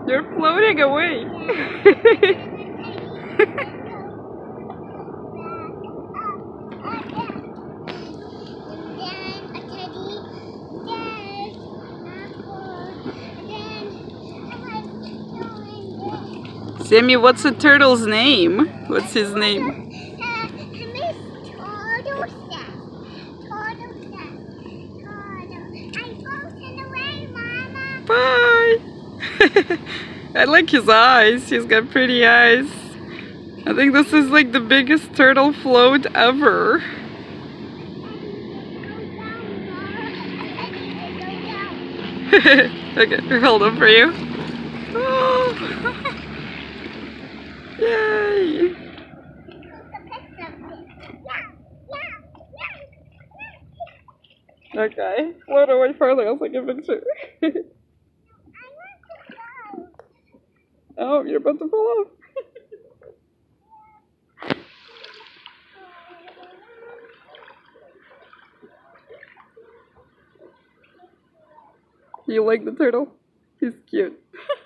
You're floating away. Sammy, what's the turtle's name? What's his name? Bye! I like his eyes. He's got pretty eyes. I think this is like the biggest turtle float ever. Okay, hold on for you. Oh. Yay! Okay, float away further, I'll take a picture. Oh, you're about to fall off. You like the turtle? He's cute.